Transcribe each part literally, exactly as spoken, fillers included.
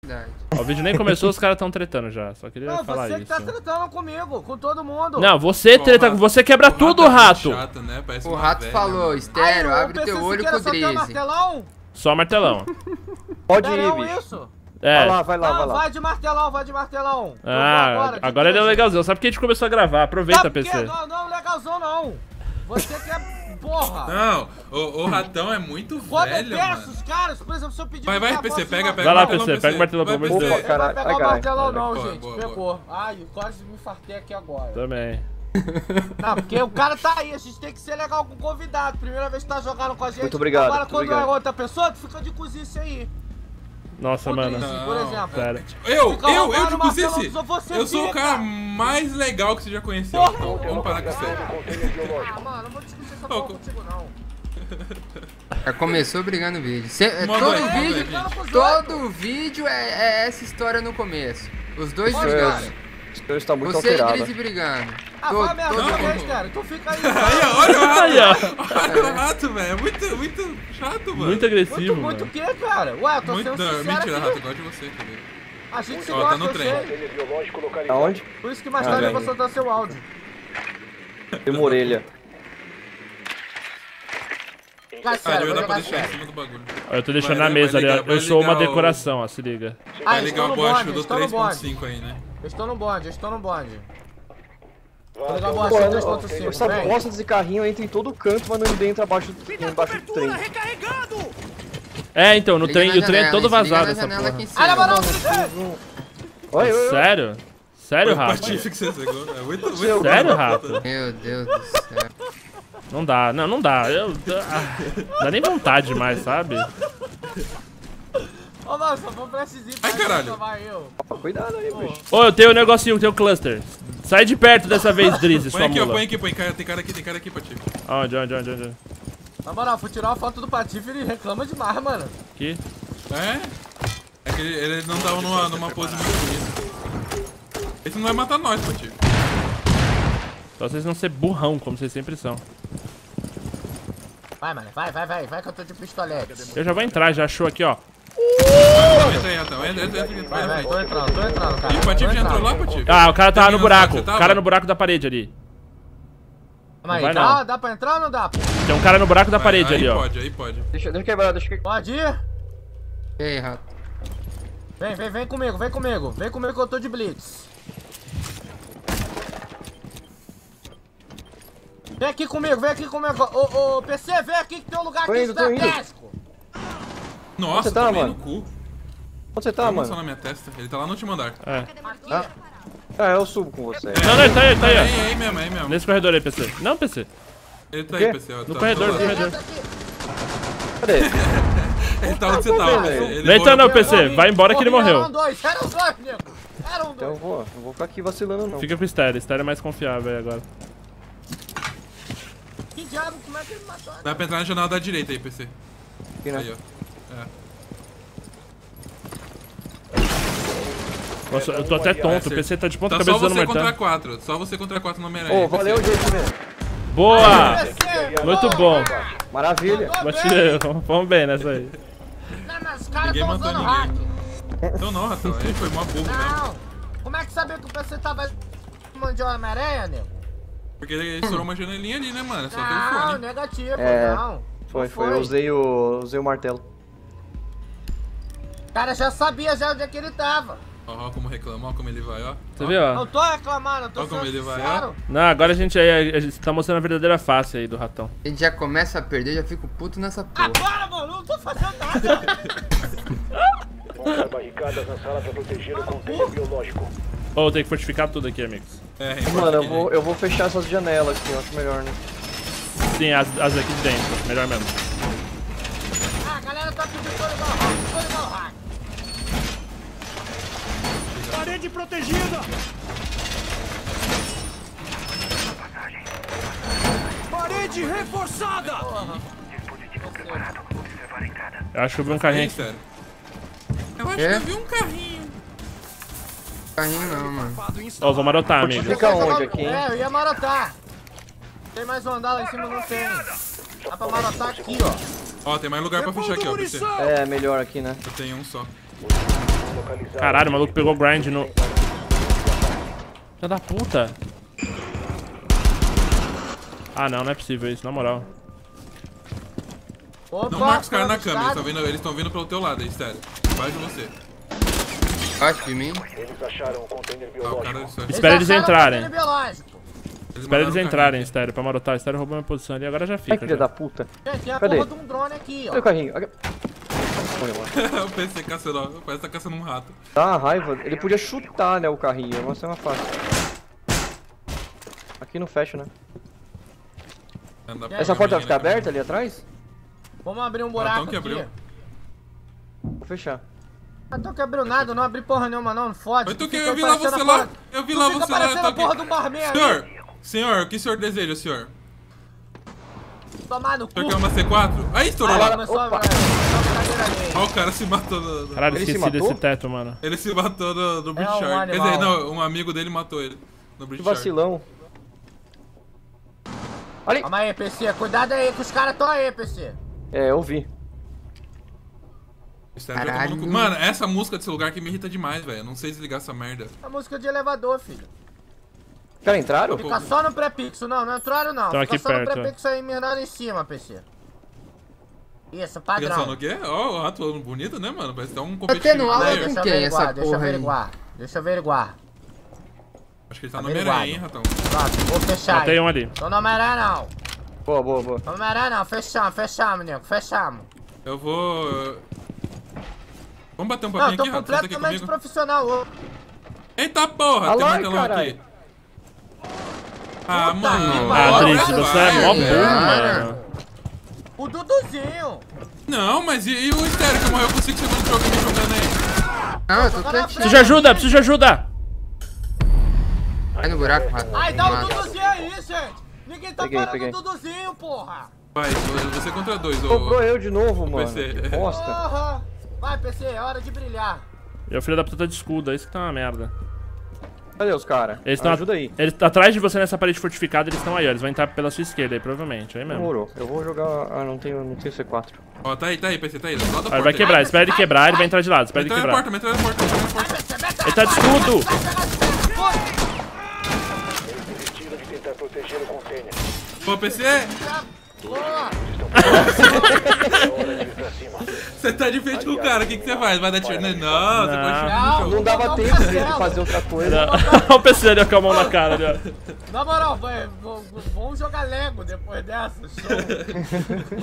Ó, o vídeo nem começou, os caras tão tretando já. Só queria Não, falar você isso. que tá tretando comigo, com todo mundo. Não, você treta, você quebra tudo, rato. Chato, né? Parece O uma rato velha, falou, mano. Estéreo, Aí, abre o teu P C olho Siqueira com o só tem Drizzy. martelão? Só martelão. Pode ir, Martelão, bicho. isso? É. Vai lá, vai lá, vai Não, lá. vai de martelão, vai de martelão. Eu vou Ah, agora, de agora ele é doze. legalzão. Sabe porque a gente começou a gravar? Aproveita, Tá, P porque C. Não, não, legalzão não. Você que é porra. Não, o, o ratão é muito Quando eu velho, peço mano. os caras, por exemplo, se eu pedir... Vai, vai, pra P C, posso pega, ir pega Vai lá, o martelão, P C, pega o martelão, Vai, pelo amor de P C. Deus. Não vai Caralho, pegar ai, o caralho. martelão não, Boa, gente. boa, Pegou. Ai, eu quase me fartei aqui agora. Também. Não, porque o cara tá aí, a gente tem que ser legal com o convidado. Primeira vez que tá jogando com a gente. Muito obrigado, Agora muito quando obrigado. é outra pessoa, tu fica de cozice aí. Nossa, O mano. Drizzy, por Não, exemplo. Pera. Eu, Fica eu, eu roubando de o martelo cozice. dos outros, você Eu sou o fica. cara mais legal que você já conheceu. Porra. Então, vamos parar com isso aí. Ah, mano, não vou discutir essa Ô, porra contigo, não. Já começou brigando o vídeo. Cê, é, Manda todo aí, manda aí, vídeo, gente. todo vídeo é, é essa história no começo. Os dois Olha, brigando. cara. Esse cara está muito Você e alterado. Drizzy brigando. Ah, Todo- vai merda, todo outra vez, mundo. cara. Tu fica aí. Aí, ó, olha o Aí, rato. ó. Olha o rato, velho. É muito, muito chato, mano. Muito agressivo, Muito, muito o mano. quê, cara? Ué, eu tô Muito, sendo não, sincero mentira, aqui. rato. Eu gosto de você, cadê? A gente se Ó, gosta, tá no eu trem. sei. Aonde? Por isso que mais Ah, tarde eu bem. vou soltar seu áudio. Tem uma orelha. Cara, Ah, sério, devia vou dar pra jogar deixar em sério. cima do bagulho. Ó, eu tô deixando Vai, na vai mesa ali, ligar- ó. vai Eu sou uma ligar o- decoração, ó. Se liga. Ah, Vai eles ligar estão o no bot bonde, do eles estão no três ponto bonde. cinco aí, né? Eu estou no bonde, eu estou no bonde. Vou ligar o bonde Pô, do eu- três ponto cinco, essa vem. bosta desse carrinho entra em todo canto, mas não entra abaixo, embaixo do trem. É, então, no Liga trem, na e o trem é janela, todo hein? Se liga vazado na essa janela porra. aqui em Ah, na cima. moral, Drizzy! Oi, oi, oi. Sério? Sério, Foi o rato? patife que você pegou. É muito, muito Sério, rato? Meu Deus do céu. Não dá, não, não dá. Eu, ah, dá nem vontade mais, sabe? Ô, mano, só vou pra esses Ai, caralho. Vai eu. Ó, cuidado aí, bicho. Ô, eu tenho um negocinho, eu tenho um cluster. Sai de perto dessa vez, Drizzy, Põe sua aqui, ó, mula. põe aqui, põe. Cara, tem cara aqui, tem cara aqui, patife. Onde, onde, onde, onde? Na moral, fui tirar uma foto do Patife e ele reclama demais, mano. Aqui. É? É que ele, ele não tava numa, numa pose muito bonita. Esse não vai matar nós, patife. Só vocês não ser burrão, como vocês sempre são. Vai, mano, vai, vai, vai, vai que eu tô de pistolete. Eu já vou entrar, já achou aqui, ó. Entra aí, Ratão. Entra, entra, entra. Vai, vai, Vai, tô vai. entrando, tô entrando, cara. Ih, o Tô patife já entrando. entrou lá, patife? Ah, o cara tava no Terminando, buraco. você O tava? cara no buraco da parede ali. Calma aí, Não vai, dá, não. dá pra entrar ou não dá? Tem um cara no buraco da Vai, parede aí ali, ó. pode, aí pode. Deixa, deixa eu quebrar, deixa eu quebrar. Pode ir? E aí, rato? Vem, vem, vem comigo, vem comigo. Vem comigo que eu tô de blitz. Vem aqui comigo, vem aqui comigo. Ô, ô, P C, vem aqui que tem um lugar Tô aqui indo, tô indo. estratégico. Nossa, você tá, tomei mano? no cu. Onde você tá, Tá, só mano? na minha testa. Ele tá lá no último andar. É. Ah, ah, eu subo com você. Não, não, ele tá aí, ele tá aí, É ó. aí, é aí mesmo, é aí mesmo. Nesse corredor aí, P C. Não, P C. Ele tá O quê? aí, P C. ó, No tá- corredor, tá no lá. corredor. Cadê? Ele tá onde você tava, P C. vendo? Ele Não entra não, morreu. P C. Vai embora que ele Morri, morreu. Eram dois, eram dois, nego. Eram Então eu dois. vou, não vou ficar aqui vacilando não. Fica com o Stereo. Stereo é mais confiável aí agora. Que diabo, como é que ele matou? Dá pra entrar na janela da direita aí, P C. Aqui, né? Aí, ó. É. Nossa, eu tô até tonto. O P C tá de ponta Tá cabeça só usando você contra martelo. quatro. Só você contra quatro no Homem-Aranha. Ô, valeu, P C. gente, mesmo. Boa! P C, Muito porra. bom. Maravilha. Bati eu. Vamos bem nessa aí. Não, mas os caras Ninguém estão matou usando hack. ninguém. Então não, Ratão. Ele foi mó burro mesmo. Não. Como é que sabia que o P C tava mandando de Homem-Aranha, nego? Porque ele estourou uma janelinha ali, né, mano? É só Não, telefone. negativo, É, não. Foi, Não foi, eu usei o, usei o martelo. O cara já sabia já onde é que ele tava. Ó, ó como reclama, ó como ele vai, ó. Você Ó. viu, ó? Não tô reclamando, eu tô Olha como sendo ele vai, sincero. Não, agora a gente, aí, a gente tá mostrando a verdadeira face aí do ratão. A gente já começa a perder, já fico puto nessa porra. Agora, mano, eu não tô fazendo nada. Monta barricadas na sala pra proteger o container biológico. Ô, tem que fortificar tudo aqui, amigos. É, Mano, eu vou, eu vou fechar essas janelas aqui, eu acho melhor, né? Sim, as, as aqui de dentro. Melhor mesmo. Ah, a galera tá pedindo todo igual hack, todo igual hack. Parede protegida! Parede reforçada! Eu acho que eu vi um carrinho É, aqui. sério. Eu acho É? que eu vi um carrinho. Carrinho não, mano. Ó, vou marotar, amigo. Fica onde aqui, hein? É, eu ia marotar. Tem mais um andar lá em cima, não tem. Dá pra marotar aqui, ó. Ó, tem mais lugar pra fechar aqui, ó, P C. É, melhor aqui, né? Eu tenho um só. localizado. Caralho, o maluco pegou o grind no... Filha da puta. Ah, não, não é possível isso, na moral. Opa, Não marca os caras na estado. câmera, eles tão vindo- eles estão vindo pelo teu lado aí, sério. Vai de você. Bate de mim. Eles acharam um container Ah, o biológico. cara... Eles Espera eles acharam entrarem. o container biológico. Espera eles mandaram o entrarem, carrinho Estéreo, pra marotar. Estéreo roubou minha posição ali, agora já Ai, fica. filha Já. da puta. Gente, tem a Cadê? porra de um drone aqui, Cadê ó. o carrinho? Aqui. Olha lá. aqui. O P C caçando, ó. Parece que tá caçando um rato. Dá uma raiva. Ele podia chutar, né, o carrinho. Mas é uma fácil. Aqui não fecha, né? Anda pra Essa porta vai caminhar, ficar né, aberta ali atrás? Vamos abrir um então buraco que aqui. abriu. Vou fechar. Não tô que abriu nada, não abri porra nenhuma não, não fode. Mas tu que Fica eu vi lá parecendo você a lá. porra- Eu vi tu lá fica você lá. parecendo Tá a porra aqui. do barman ali. Senhor, senhor, o que o senhor deseja, senhor? Tomar no O senhor cu. quer uma C quatro? Aí estourou Agora lá. começou a Opa. começou a brincadeira ali. Ó, o cara se matou no... no- Caralho, Ele se esqueci matou? desse teto, mano. Ele se matou no, no Bridge um Shark. Quer animal. dizer, não, um amigo dele matou ele. No Que Bridge Shark. vacilão. Ali! Calma aí, P C. Cuidado aí que os caras tão aí, P C. É, eu vi. Sério, eu tô Caralho. maluco. Mano, essa música desse lugar aqui me irrita demais, velho. Eu não sei desligar essa merda. É música de elevador, filho. Os caras entraram? Fica só no pré-pixel. Não, não entraram não. Tão Fica aqui só no perto, pré-pixel aí mirando em cima, P C. Isso, Fica só padrão. no quê? Ó, o rato bonito, né, mano? Parece que tá um tendo competitivo aula Aí, player. com deixa eu quem averiguar, essa deixa eu porra aí? averiguar. Deixa eu averiguar. Acho que ele tá no Averiguado. Homem-Aranha, hein, ratão. Pronto, vou fechar. Matei aí. um ali. Tô no Homem-Aranha não. Boa, boa, boa. Tô no Homem-Aranha não. Fechamos, fechamos, nego. Fechamos. Eu vou... Vamos bater um Não, papinho eu tô aqui, rato? Senta aqui completamente comigo. profissional. ô. Eita porra, Ah tem lá, um telão caralho. aqui. Ah, Puta mano. que Ah, pariu. Tris, Olha, você é mó velho. burro, mano. O Duduzinho. Não, mas e, e o Estéreo que morreu com cinco segundos de jogo e me jogando aí? Não, eu tô Agora quietinho. Preciso de ajuda, preciso de ajuda. Vai no buraco, rato. Ai, dá o Mata. Duduzinho aí, gente. Ninguém tá Peguei, parando peguei. o Duduzinho, porra. Vai, você contra dois, Sobrou ô. eu de novo, mano. P C. Que bosta. Porra. Vai, P C, é hora de brilhar. E o filho da puta tá de escudo, é isso que tá uma merda. Cadê os caras? Eles estão Ajuda aí. Eles atrás de você nessa parede fortificada, eles estão aí, ó. Eles vão entrar pela sua esquerda aí, provavelmente. Aí mesmo. Demorou. Eu vou jogar... Ah, não tenho, não tenho C quatro. Ó, tá aí, tá aí, P C, tá aí. Do lado da Ó, porta. ele vai quebrar, espera ele quebrar, ele vai entrar de lado, espera ele Entra na quebrar. porta, entra na porta, entra na porta. Ele tá de escudo! Eles desistiram de tentar proteger o container. Ô, P C, Boa. É hora de ir pra cima. você tá de frente com o cara, o que que você faz? Vai dar tiro nele? Não, você Não. pode tirar no Não. chão. Não dava Não, tempo não, dele não. fazer outra coisa. Olha o P C ali ó, com a mão na cara ali, ó. Na moral, vai, v- v- vamos jogar Lego depois dessa. Show.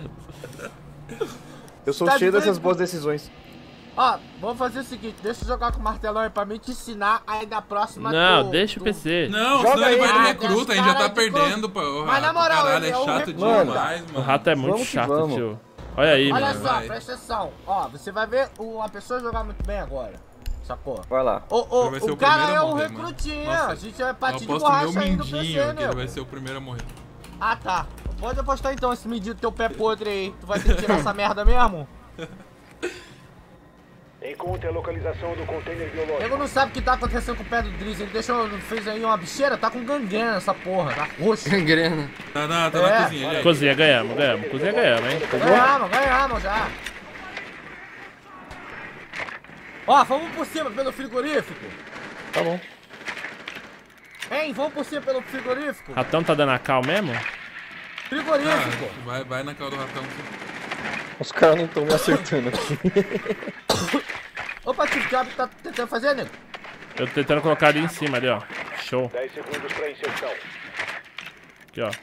Eu sou Tá cheio de dessas frente. boas decisões. Ó, vamos fazer o seguinte, deixa eu jogar com o martelão aí pra mim te ensinar aí da próxima. Não, tu- deixa o tu- P C. Não, Joga senão ele vai aí. no Ah, recruta, a tem gente já os tá caras de perdendo, pô. Ô, Mas na rato, moral, caralho, ele é é o chato recruta. demais, O mano. rato é muito Vamos que chato, vamos. tio. Olha aí, Olha mano. só, vai. presta atenção. Ó, você vai ver uma pessoa jogar muito bem agora. Sacou? Vai lá. O, o, Ele vai ser o o cara primeiro é a o morrer, mano. recrutinha. Nossa, A gente vai Eu partir de aposto meu borracha aí no P C, mindinho que né? ele vai ser o primeiro a morrer. Ah, tá. Pode apostar então esse medinho do teu pé podre aí. Tu vai ter que tirar essa merda mesmo? Encontre a localização do container biológico. Nego não sabe o que tá acontecendo com o pé do Driz. Ele deixou, fez aí uma bicheira, tá com gangrena essa porra, tá roxo. Gangrena. Tá na, tá É. na cozinha, ali. Cozinha, ganhamos, ganhamos. Cozinha, ganhamos, hein? Ganhamos, ganhamos já. Ó, vamos por cima pelo frigorífico. Tá bom. Hein, vamos por cima pelo frigorífico. Ratão tá dando a cal mesmo? Frigorífico. Ah, vai, vai na cara do ratão. Os caras não estão me acertando aqui. Opa, tio, o que tá tentando fazer, nego? Eu tô tentando colocar ali em cima, ali, ó. Show. dez segundos pra inserção. Aqui, ó.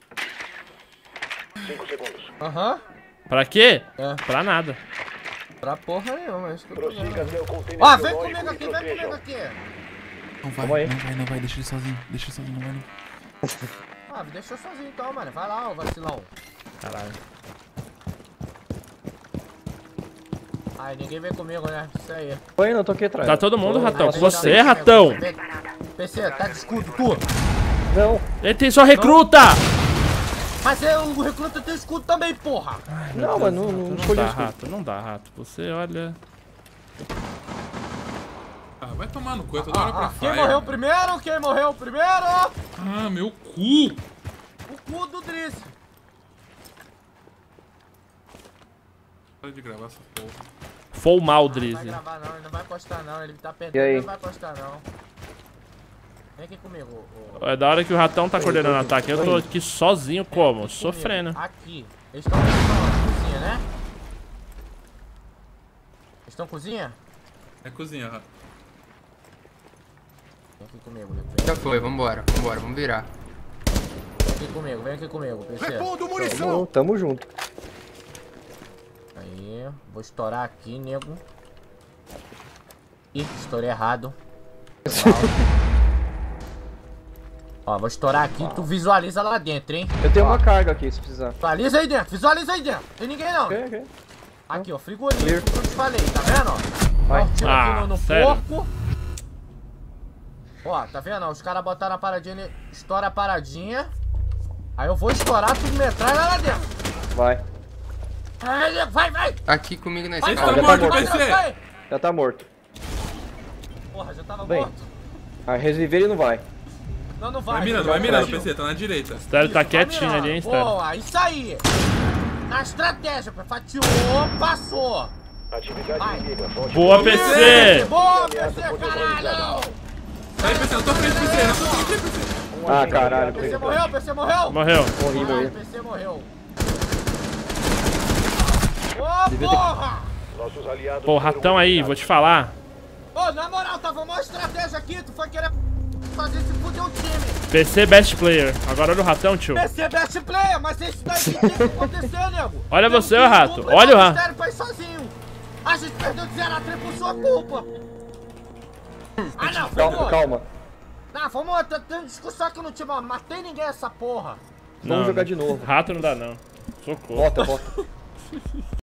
cinco segundos. Aham. Pra quê? É. Pra nada. Pra porra nenhuma, é isso que eu tô Prossiga vendo. até o container Ó, vem biológico comigo e aqui, vem protejam. comigo aqui. Não Vamos aí. vai, não vai, não vai, deixa ele sozinho. Deixa ele sozinho, não vai não. Ah, me deixou sozinho então, mano. Vai lá, ô vacilão. Caralho. Ai, ninguém vem comigo, né? Isso aí. Tô indo, eu tô aqui atrás. Tá todo mundo, Ai, ratão. vem, Você, vem, ratão. vem, vem. P C, tá de escudo, tu. Não, Ele tem só recruta! Mas é, o recruta tem escudo também, porra. não, mas não, não Não escolhi dá, isso. rato, não dá, rato. Você, olha... Ah, vai tomar no cu, é toda hora pra Ah, quem fire. morreu primeiro? Quem morreu primeiro? Ah, meu cu! O cu do Driz. Para de gravar essa porra. Full mal, Não vai Drizzy. gravar não, ele não vai postar não, ele tá E perdendo, aí? ele não vai postar não. Vem aqui comigo, ô. ô. É da hora que o ratão tá coordenando o ataque. Eu tô aqui sozinho como? Sofrendo. Aqui. Eles estão na cozinha, né? Eles estão cozinha? É cozinha, Rato. Vem aqui comigo, Lito. Já foi, vambora, vambora, vamos virar. Vem aqui comigo, vem aqui comigo, P C. Tamo, tamo junto. Aí, vou estourar aqui, nego. Ih, estourei errado. Ó, vou estourar aqui, tu visualiza lá dentro, hein? Eu tenho Ó, uma carga aqui, se precisar. Visualiza aí dentro, visualiza aí dentro. Tem ninguém não. Ok, ok. Aqui, ó, frigorífico que eu te falei, tá vendo, ó? Vai. Ó, tiro aqui Ah, no, no sério? porco. Ó, tá vendo? Ó, os caras botaram a paradinha, ele estoura a paradinha. Aí eu vou estourar tudo metralha lá dentro. Vai. Aí, nego, vai, vai! Aqui comigo na Vai, Esse escada. tá já tá morto, morto. P C. vai! Já tá morto. Porra, já tava Bem. morto. Ah, reviver ele não vai. Não, não vai. Vai mirando, já vai mirando, fugiu. P C, tá na direita. Estéreo tá Isso, vai quietinho mirando. ali, hein, Estéreo. Boa, isso aí. Na estratégia, pô. Fatiou, passou. Atividade Vai. inimiga. Volte Boa, para- P C! Boa, P C, caralho! Aí, P C, na tua frente, P C, na tua frente, P C. Ah, caralho. P C morreu, P C morreu? Morreu. Morri, Caralho, morri. P C morreu. Ô, porra! Nossos aliados Pô, foram ratão aí, vou te falar. Ô, na moral, tava uma estratégia aqui, tu foi querer fazer se fuder o time. P C best player. Agora olha o ratão, tio. P C best player, mas isso daí tem que acontecer, nego. Olha Tem um você, time rato. completo, Olha o o rato. Mistério foi sozinho. A gente perdeu de zero a três por sua culpa. Ah, não, Calma, vamos. calma. Não, vamos, tá tendo discussão aqui no time, ó. Matei ninguém essa porra. Vamos jogar de novo. Rato não dá, não. Socorro. Bota, bota.